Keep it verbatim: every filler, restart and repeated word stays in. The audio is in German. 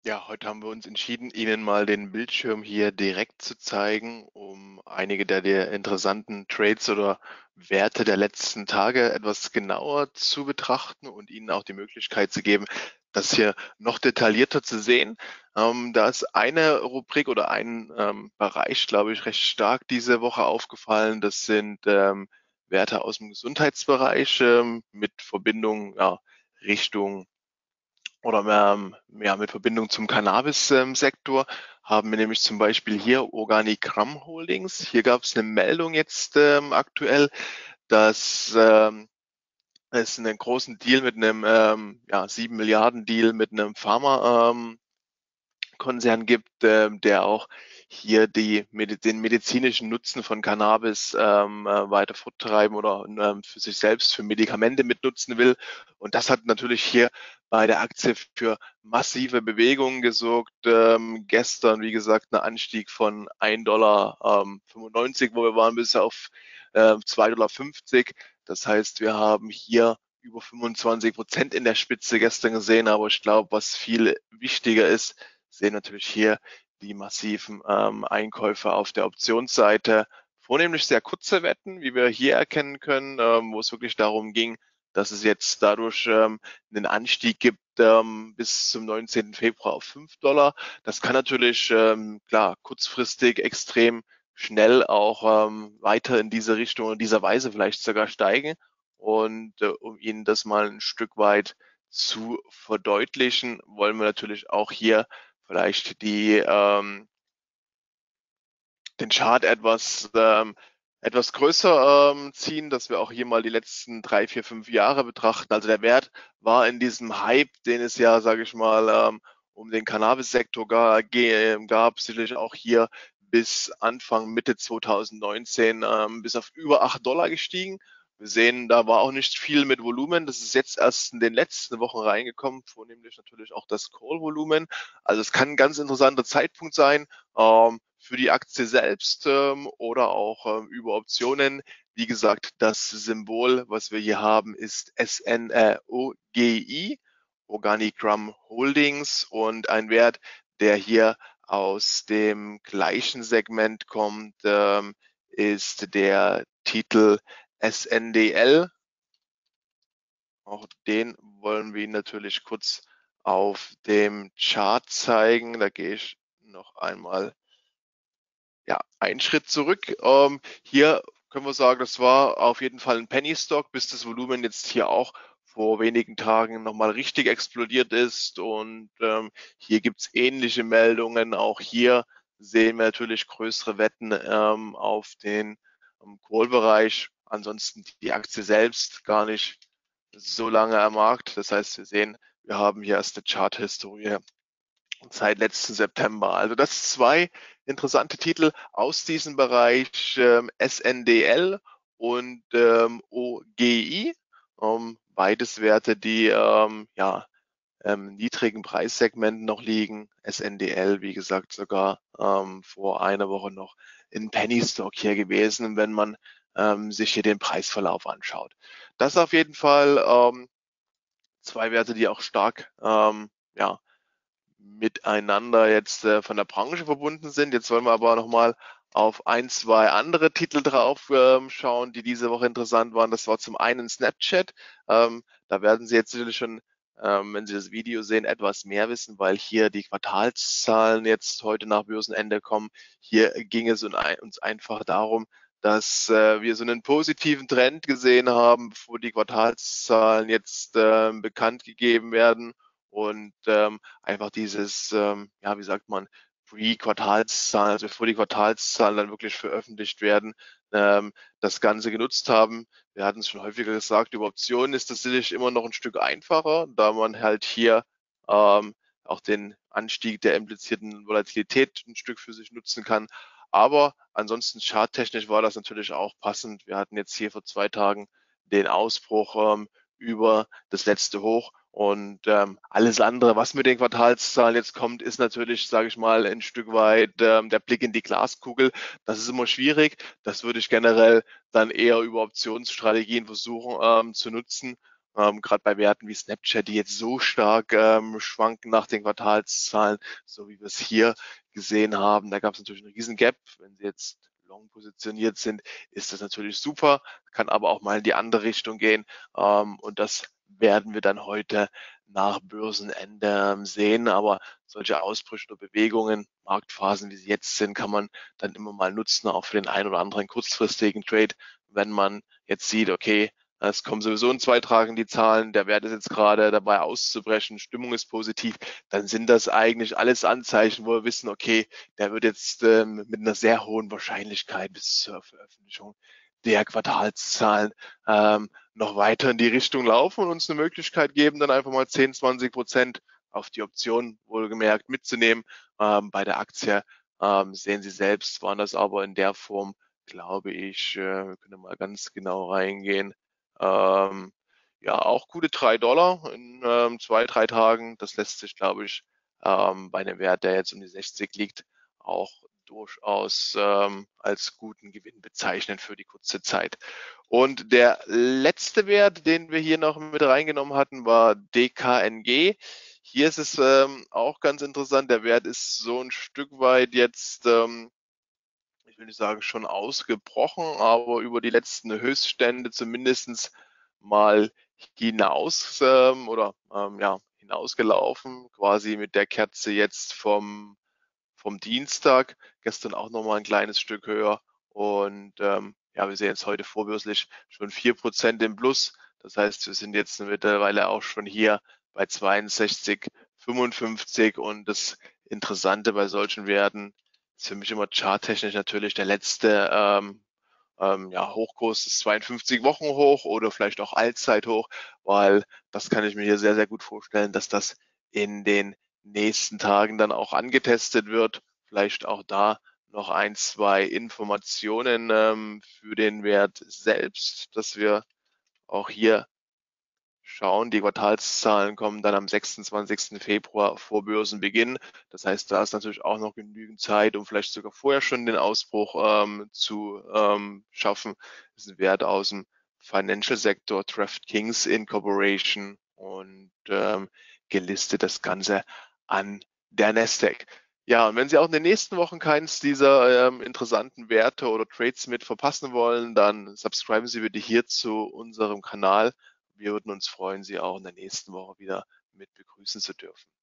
Ja, heute haben wir uns entschieden, Ihnen mal den Bildschirm hier direkt zu zeigen, um einige der, der interessanten Trades oder Werte der letzten Tage etwas genauer zu betrachten und Ihnen auch die Möglichkeit zu geben, das hier noch detaillierter zu sehen. Ähm, da ist eine Rubrik oder ein ähm, Bereich, glaube ich, recht stark diese Woche aufgefallen. Das sind ähm, Werte aus dem Gesundheitsbereich ähm, mit Verbindung ja, Richtung oder ähm, ja, mit Verbindung zum Cannabis-Sektor haben wir nämlich zum Beispiel hier Organigramm Holdings. Hier gab es eine Meldung jetzt ähm, aktuell, dass ähm, es einen großen Deal mit einem ähm, ja, sieben Milliarden Deal mit einem Pharma ähm, Konzern gibt, ähm, der auch hier die Medi den medizinischen Nutzen von Cannabis ähm, äh, weiter forttreiben oder ähm, für sich selbst für Medikamente mitnutzen will. Und das hat natürlich hier bei der Aktie für massive Bewegungen gesorgt. Ähm, gestern, wie gesagt, ein Anstieg von ein Dollar fünfundneunzig, wo wir waren, bis auf äh, zwei Dollar fünfzig. Das heißt, wir haben hier über fünfundzwanzig Prozent in der Spitze gestern gesehen. Aber ich glaube, was viel wichtiger ist, sehen natürlich hier die massiven ähm, Einkäufe auf der Optionsseite, vornehmlich sehr kurze Wetten, wie wir hier erkennen können, ähm, wo es wirklich darum ging, dass es jetzt dadurch ähm, einen Anstieg gibt ähm, bis zum neunzehnten Februar auf fünf Dollar. Das kann natürlich, ähm, klar, kurzfristig extrem schnell auch ähm, weiter in diese Richtung und dieser Weise vielleicht sogar steigen. Und äh, um Ihnen das mal ein Stück weit zu verdeutlichen, wollen wir natürlich auch hier vielleicht die, ähm, den Chart etwas, ähm, etwas größer ähm, ziehen, dass wir auch hier mal die letzten drei, vier, fünf Jahre betrachten. Also der Wert war in diesem Hype, den es ja, sage ich mal, ähm, um den Cannabis-Sektor ga, ge, gab, sicherlich auch hier bis Anfang, Mitte zwanzig neunzehn ähm, bis auf über acht Dollar gestiegen. Wir sehen, da war auch nicht viel mit Volumen. Das ist jetzt erst in den letzten Wochen reingekommen, vornehmlich natürlich auch das Call-Volumen. Also es kann ein ganz interessanter Zeitpunkt sein ähm, für die Aktie selbst ähm, oder auch ähm, über Optionen. Wie gesagt, das Symbol, was wir hier haben, ist S N O G I, Organigram Holdings, und ein Wert, der hier aus dem gleichen Segment kommt, ähm, ist der Titel S N D L. Auch den wollen wir Ihnen natürlich kurz auf dem Chart zeigen. Da gehe ich noch einmal ja, einen Schritt zurück. Ähm, hier können wir sagen, das war auf jeden Fall ein Penny Stock, bis das Volumen jetzt hier auch vor wenigen Tagen nochmal richtig explodiert ist. Und ähm, hier gibt's ähnliche Meldungen. Auch hier sehen wir natürlich größere Wetten ähm, auf den ähm, Call-Bereich. Ansonsten die Aktie selbst gar nicht so lange am Markt. Das heißt, wir sehen, wir haben hier erst eine Chart-Historie seit letzten September. Also das zwei interessante Titel aus diesem Bereich, ähm, S N D L und ähm, O G I. Ähm, beides Werte, die ähm, ja, ähm, niedrigen Preissegmenten noch liegen. S N D L, wie gesagt, sogar ähm, vor einer Woche noch in Penny Stock hier gewesen, wenn man ähm, sich hier den Preisverlauf anschaut. Das auf jeden Fall ähm, zwei Werte, die auch stark ähm, ja, miteinander jetzt äh, von der Branche verbunden sind. Jetzt wollen wir aber noch mal auf ein, zwei andere Titel drauf ähm, schauen, die diese Woche interessant waren. Das war zum einen Snapchat. Ähm, da werden Sie jetzt sicherlich schon, ähm, wenn Sie das Video sehen, etwas mehr wissen, weil hier die Quartalszahlen jetzt heute nach Börsenende kommen. Hier ging es uns einfach darum, dass äh, wir so einen positiven Trend gesehen haben, bevor die Quartalszahlen jetzt äh, bekannt gegeben werden. Und ähm, einfach dieses, ähm, ja, wie sagt man, Pre-Quartalszahlen, also bevor die Quartalszahlen dann wirklich veröffentlicht werden, ähm, das Ganze genutzt haben. Wir hatten es schon häufiger gesagt, über Optionen ist das sicherlich immer noch ein Stück einfacher, da man halt hier ähm, auch den Anstieg der implizierten Volatilität ein Stück für sich nutzen kann. Aber ansonsten charttechnisch war das natürlich auch passend. Wir hatten jetzt hier vor zwei Tagen den Ausbruch ähm, über das letzte Hoch. Und ähm, alles andere, was mit den Quartalszahlen jetzt kommt, ist natürlich, sage ich mal, ein Stück weit ähm, der Blick in die Glaskugel. Das ist immer schwierig. Das würde ich generell dann eher über Optionsstrategien versuchen ähm, zu nutzen. ähm, gerade bei Werten wie Snapchat, die jetzt so stark ähm, schwanken nach den Quartalszahlen, so wie wir es hier gesehen haben. Da gab es natürlich einen riesen Gap. Wenn Sie jetzt long positioniert sind, ist das natürlich super, kann aber auch mal in die andere Richtung gehen. Ähm, und das werden wir dann heute nach Börsenende ähm, sehen. Aber solche Ausbrüche oder Bewegungen, Marktphasen, wie sie jetzt sind, kann man dann immer mal nutzen, auch für den einen oder anderen kurzfristigen Trade, wenn man jetzt sieht, okay, es kommen sowieso in zwei Tagen die Zahlen, der Wert ist jetzt gerade dabei auszubrechen, Stimmung ist positiv, dann sind das eigentlich alles Anzeichen, wo wir wissen, okay, der wird jetzt ähm, mit einer sehr hohen Wahrscheinlichkeit bis zur Veröffentlichung der Quartalszahlen ähm, noch weiter in die Richtung laufen und uns eine Möglichkeit geben, dann einfach mal zehn, zwanzig Prozent auf die Option wohlgemerkt mitzunehmen. Ähm, bei der Aktie ähm, sehen Sie selbst, waren das aber in der Form, glaube ich, äh, wir können mal ganz genau reingehen, ähm, ja, auch gute drei Dollar in ähm, zwei, drei Tagen. Das lässt sich, glaube ich, ähm, bei einem Wert, der jetzt um die sechzig liegt, auch durchaus ähm, als guten Gewinn bezeichnen für die kurze Zeit. Und der letzte Wert, den wir hier noch mit reingenommen hatten, war D K N G. Hier ist es ähm, auch ganz interessant. Der Wert ist so ein Stück weit jetzt, ähm, ich will nicht sagen schon ausgebrochen, aber über die letzten Höchststände zumindestens mal hinaus ähm, oder ähm, ja, hinausgelaufen, quasi mit der Kerze jetzt vom vom Dienstag. Gestern auch noch mal 'n kleines Stück höher und, ähm, ja, wir sehen jetzt heute vorbörslich schon vier Prozent im Plus. Das heißt, wir sind jetzt mittlerweile auch schon hier bei zweiundsechzig Komma fünfundfünfzig und das Interessante bei solchen Werten ist für mich immer charttechnisch natürlich der letzte, ähm, ähm, ja, Hochkurs ist zweiundfünfzig Wochen hoch oder vielleicht auch Allzeithoch, weil das kann ich mir hier sehr, sehr gut vorstellen, dass das in den nächsten Tagen dann auch angetestet wird. Vielleicht auch da noch ein, zwei Informationen ähm, für den Wert selbst, dass wir auch hier schauen. Die Quartalszahlen kommen dann am sechsundzwanzigsten Februar vor Börsenbeginn. Das heißt, da ist natürlich auch noch genügend Zeit, um vielleicht sogar vorher schon den Ausbruch ähm, zu ähm, schaffen. Das ist ein Wert aus dem Financial Sektor, DraftKings Incorporation und ähm, gelistet das Ganze an der Nasdaq. Ja, und wenn Sie auch in den nächsten Wochen keins dieser ähm, interessanten Werte oder Trades mit verpassen wollen, dann subscriben Sie bitte hier zu unserem Kanal. Wir würden uns freuen, Sie auch in der nächsten Woche wieder mit begrüßen zu dürfen.